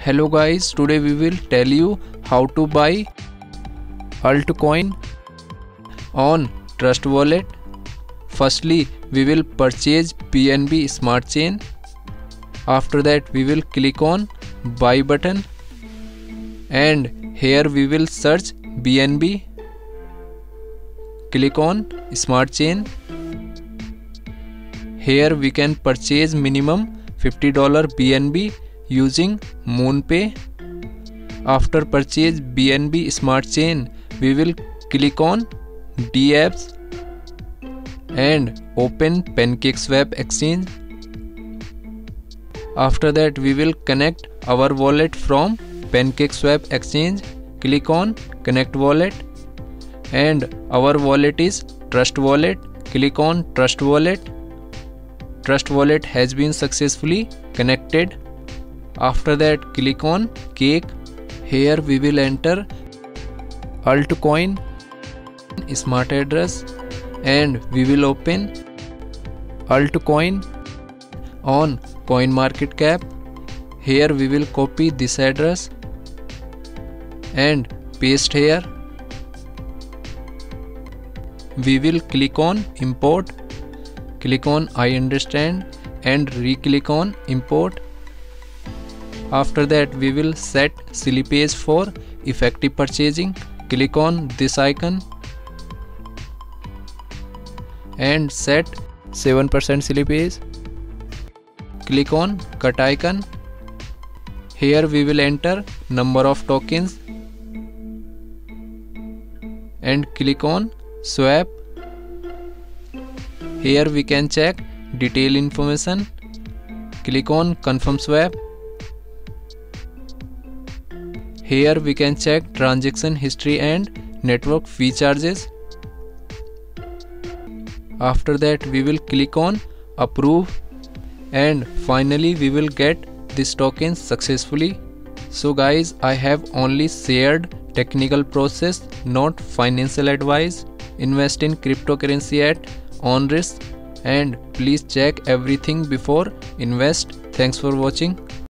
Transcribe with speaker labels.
Speaker 1: Hello guys, today we will tell you how to buy altcoin on Trust Wallet. Firstly, we will purchase BNB Smart Chain. After that, we will click on buy button and here we will search BNB. Click on Smart Chain. Here we can purchase minimum $50 BNB using MoonPay. After purchase BNB Smart Chain, we will click on dApps and open PancakeSwap exchange. After that, we will connect our wallet from PancakeSwap exchange. Click on connect wallet and our wallet is Trust Wallet. Click on Trust Wallet. Trust Wallet has been successfully connected. After that, click on Cake. Here we will enter altcoin smart address and we will open altcoin on CoinMarketCap. Here we will copy this address and paste here. We will click on import. Click on I understand and re-click on import. After that, we will set slippage for effective purchasing. Click on this icon and set 7% slippage. Click on cut icon. Here we will enter number of tokens and click on swap. Here we can check detail information. Click on confirm swap. Here we can check transaction history and network fee charges. After that, we will click on approve and finally we will get this token successfully. So guys, I have only shared technical process, not financial advice. Invest in cryptocurrency at own risk and please check everything before invest. Thanks for watching.